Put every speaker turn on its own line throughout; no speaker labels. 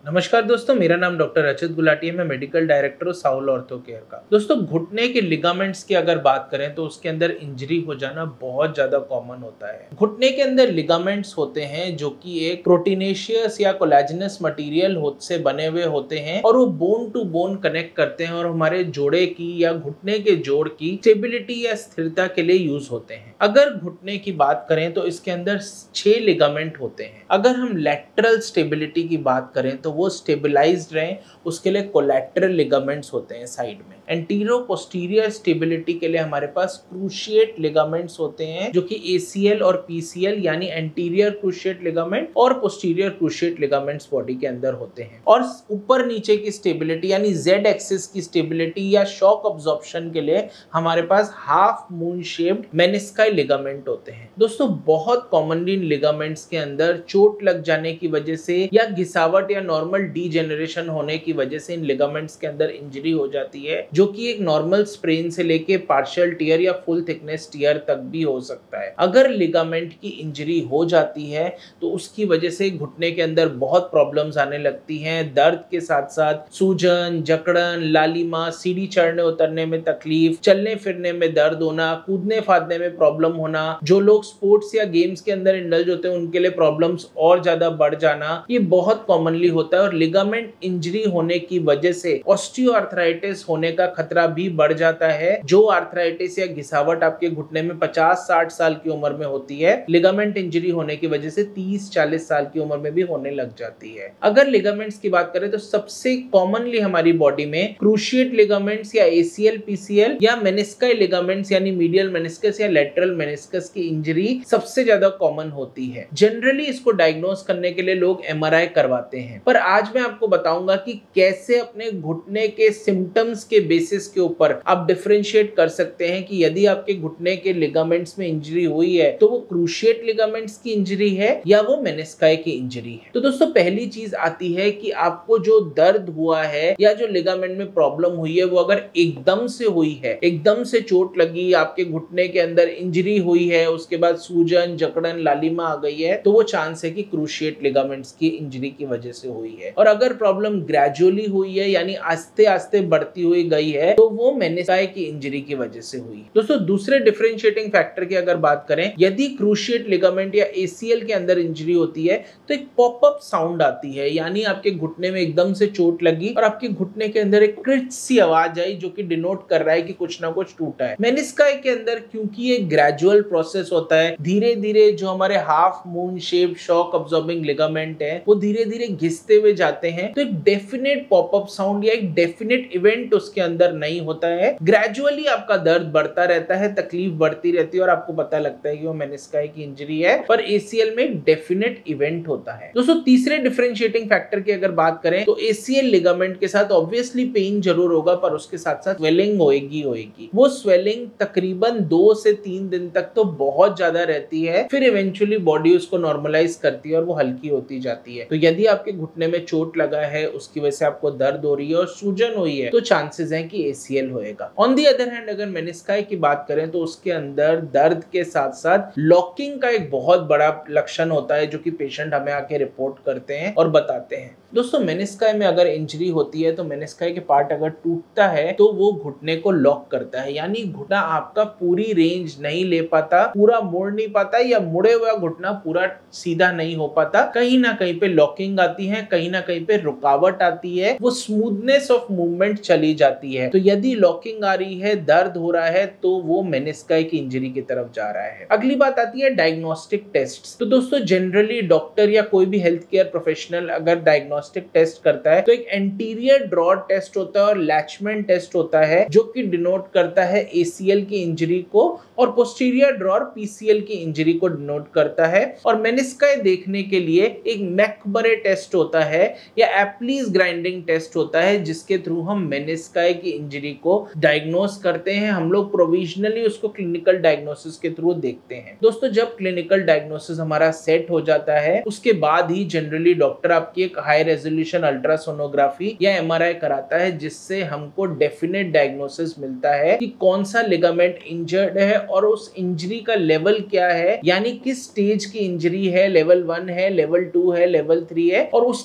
नमस्कार दोस्तों, मेरा नाम डॉक्टर अच्युत गुलाटी है। मैं मेडिकल डायरेक्टर हूँ साउल ऑर्थो केयर का। दोस्तों, घुटने के लिगामेंट्स की अगर बात करें तो उसके अंदर इंजरी हो जाना बहुत ज्यादा कॉमन होता है। घुटने के अंदर लिगामेंट्स होते हैं जो कि एक प्रोटीनेशियस या कोलेजनस मटेरियल से बने हुए होते हैं और वो बोन टू बोन कनेक्ट करते हैं और हमारे जोड़े की या घुटने के जोड़ की स्टेबिलिटी या स्थिरता के लिए यूज होते हैं। अगर घुटने की बात करें तो इसके अंदर 6 लिगामेंट होते हैं। अगर हम लैटरल स्टेबिलिटी की बात करें तो वो स्टेबलाइज्ड रहें उसके लिए कोलैटरल लिगामेंट्स होते हैं साइड में। एंटीरो पोस्टीरियर स्टेबिलिटी के लिए हमारे पास क्रूशिएट लिगामेंट्स होते हैं जो कि ACL और PCL यानी एंटीरियर क्रूशिएट लिगामेंट और पोस्टीरियर क्रूशिएट लिगामेंट्स बॉडी के अंदर होते हैं। और ऊपर नीचे की स्टेबिलिटी यानी Z एक्सिस की स्टेबिलिटी या शॉक अब्जॉर्प्शन के लिए हमारे पास half moon shaped menisci ligament होते हैं। दोस्तों, बहुत कॉमनली इन लिगामेंट्स के अंदर चोट लग जाने की वजह से या घिसावट या नॉर्मल डीजेनरेशन होने की वजह से इन लिगामेंट्स के अंदर इंजरी हो जाती है जो कि एक नॉर्मल स्प्रेन से लेके पार्शियल टियर या फुल थिकनेस टियर तक भी हो सकता है। अगर लिगामेंट की इंजरी हो जाती है तो उसकी वजह से घुटने के अंदर बहुत प्रॉब्लम्स आने लगती हैं। दर्द के साथ साथ सूजन, जकड़न, लालिमा, सीढ़ी चढ़ने उतरने में तकलीफ, चलने फिरने में दर्द होना, कूदने फादने में प्रॉब्लम होना, जो लोग स्पोर्ट्स या गेम्स के अंदर इंडल्ज होते हैं उनके लिए प्रॉब्लम्स और ज्यादा बढ़ जाना, ये बहुत कॉमनली होता है। और लिगामेंट इंजरी होने की वजह से ऑस्टियोआर्थराइटिस होने का खतरा भी बढ़ जाता है। जो आर्थराइटिस या घिसावट आपके घुटने में 50-60 साल की उम्र में होती है, लिगामेंट इंजरी होने की वजह से 30-40 साल की उम्र में भी होने लग जाती है। अगर लिगामेंट्स की बात करें तो सबसे कॉमनली हमारी बॉडी में क्रूशिएट लिगामेंट्स या ACL PCL या मेनिस्काई लिगामेंट्स यानी मीडियल मेनिस्कस या लेटरल मेनिस्कस की इंजरी सबसे ज्यादा कॉमन होती है। जनरली इसको डायग्नोस करने के लिए लोग MRI करवाते हैं, पर आज मैं आपको बताऊंगा कि कैसे अपने घुटने के सिम्टम्स के बेसिस के ऊपर आप डिफरेंशिएट कर सकते हैं कि यदि आपके घुटने के लिगामेंट्स में इंजरी हुई है तो वो क्रूशिएट लिगामेंट्स की इंजरी है या वो मेनिस्काई की इंजरी है। तो दोस्तों, पहली चीज आती है कि आपको जो दर्द हुआ है या जो लिगामेंट में प्रॉब्लम हुई है वो अगर एकदम से हुई है, एकदम से चोट लगी, आपके घुटने के अंदर इंजरी हुई है, उसके बाद सूजन, जकड़न, लालिमा आ गई है, तो वो चांस है कि क्रूशिएट लिगामेंट्स की इंजरी की वजह से हुई है। और अगर प्रॉब्लम ग्रेजुअली हुई है यानी आस्ते आस्ते बढ़ती हुई गई है तो वो मेनिस्काई की इंजरी की वजह से हुई। दोस्तों, दूसरे डिफरेंशिएटिंग फैक्टर की अगर बात करें, यदि क्रूशिएट लिगामेंट या ACL के अंदर इंजरी होती है तो एक पॉपअप साउंड आती है, यानी आपके घुटने में एकदम से चोट लगी और आपके घुटने के अंदर एक क्रिच सी आवाज आई जो कि डिनोट कर रहा है कि कुछ ना कुछ टूटा है। मेनिस्काई के अंदर क्योंकि ये ग्रेजुअल प्रोसेस होता है, धीरे धीरे जो हमारे half moon shape shock absorbing ligament है वो धीरे धीरे घिसते हुए जाते हैं, तो एक डेफिनेट पॉपअप साउंड या एक डेफिनेट इवेंट उसके अंदर नहीं होता है। ग्रेजुअली आपका दर्द बढ़ता रहता है, तकलीफ बढ़ती रहती है और आपको पता लगता है कि वो मेनिस्काई की इंजरी है, पर ACL में एक डेफिनेट इवेंट होता है। दोस्तों, तीसरे डिफरेंशिएटिंग फैक्टर की अगर बात करें तो ACL लिगामेंट के साथ ऑब्वियसली पेन जरूर होगा, पर उसके साथ साथ स्वेलिंग होएगी। वो स्वेलिंग तकरीबन 2 से 3 दिन तक तो बहुत ज्यादा रहती है, फिर इवेंचुअली बॉडी उसको नॉर्मलाइज करती है और वो हल्की होती जाती है। तो यदि आपके घुटने में चोट लगा है, उसकी वजह से आपको दर्द हो रही है और सूजन हुई है, तो चांसेस हैं कि ACL होएगा। ऑन दी अदर हैंड, अगर मेनिस्काई की बात करें तो उसके अंदर दर्द के साथ साथ लॉकिंग का एक बहुत बड़ा लक्षण होता है जो कि पेशेंट हमें आके रिपोर्ट करते हैं और बताते हैं। दोस्तों, मेनिस्काई में अगर इंजरी होती है तो मेनिस्काई के पार्ट अगर टूटता है तो वो घुटने को लॉक करता है, यानी घुटना आपका पूरी रेंज नहीं ले पाता, पूरा मुड़ नहीं पाता या मुड़े हुआ घुटना पूरा सीधा नहीं हो पाता। कहीं ना कहीं पे लॉकिंग आती है, कहीं ना कहीं पे रुकावट आती है, वो स्मूथनेस ऑफ मूवमेंट चली जाती है। तो यदि लॉकिंग आ रही है, दर्द हो रहा है, तो वो मेनिस्काई की इंजरी की तरफ जा रहा है। अगली बात आती है डायग्नोस्टिक टेस्ट। तो दोस्तों, जनरली डॉक्टर या कोई भी हेल्थ केयर प्रोफेशनल अगर डायग्नोस्टिक टेस्ट करता है तो एक एंटीरियर ड्रॉ टेस्ट होता है और लैचमैन टेस्ट होता है जो कि डिनोट करता है ACL की इंजरी को और पोस्टीरियर ड्रॉ PCL की इंजरी को डिनोट करता है। और मेनिस्काई देखने के लिए एक मैकबरे टेस्ट होता है या एप्लीज ग्राइंडिंग टेस्ट होता है जिसके थ्रू हम मेनिस्काई की इंजरी को डायग्नोस करते हैं। हम लोग प्रोविजनली उसको क्लिनिकल डायग्नोसिस के थ्रू देखते हैं। दोस्तों, जब क्लिनिकल डायग्नोसिस हमारा सेट हो जाता है उसके बाद ही जनरली डॉक्टर आपकी एक हाई रेजोल्यूशन अल्ट्रासोनोग्राफी या MRI कराता है जिससे हमको डेफिनेट डायग्नोसिस मिलता है कि कौन सा लिगामेंट इंजर्ड है और उस इंजरी का लेवल क्या है, यानी किस स्टेज की इंजरी है, लेवल 1 है, लेवल 2 है, लेवल 3 है, और उसके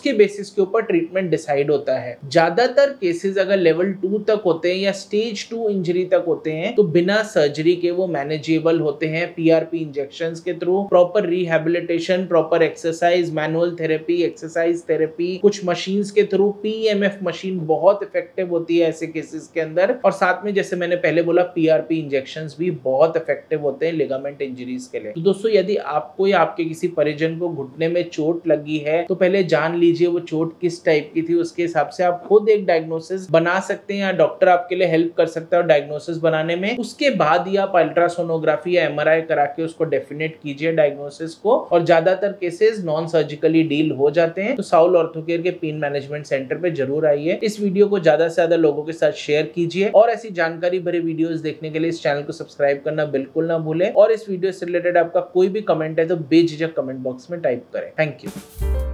उसके बेसिस के ऊपर ट्रीटमेंट डिसाइड होता है। ज्यादातर केसेस अगर लेवल 2 तक होते हैं या स्टेज 2 इंजरी तक होते हैं तो बिना सर्जरी के वो मैनेजेबल होते हैं पीआरपी इंजेक्शंस के through, proper rehabilitation, proper exercise, manual therapy, exercise therapy, कुछ मशीन्स के थ्रू। पीएमएफ मशीन बहुत इफेक्टिव होती है ऐसे केसेस के अंदर, और साथ में जैसे मैंने पहले बोला पीआरपी इंजेक्शंस भी बहुत इफेक्टिव होते हैं लिगामेंट इंजरीज के लिए। तो दोस्तों यदि आपको या आपके किसी परिजन को घुटने में चोट लगी है तो पहले जान लीजिए वो चोट किस टाइप की थी, उसके हिसाब से आप खुद एक डायग्नोसिस बना सकते हैं या डॉक्टर आपके लिए हेल्प कर सकता है डायग्नोसिस बनाने में। उसके बाद ही आप अल्ट्रासोनोग्राफी या एमआरआई करा के उसको डेफिनेट कीजिए डायग्नोसिस को, और ज्यादातर केसेस नॉन सर्जिकली डील हो जाते हैं। तो साउल ऑर्थोकेयर के पेन मैनेजमेंट सेंटर पे जरूर आइए। इस वीडियो को ज्यादा से ज्यादा लोगों के साथ शेयर कीजिए और ऐसी जानकारी भरे वीडियोस देखने के लिए इस चैनल को सब्सक्राइब करना बिल्कुल ना भूलें। और इस वीडियो से रिलेटेड आपका कोई भी कमेंट है तो बेझिझक कमेंट बॉक्स में टाइप करें। Thank you.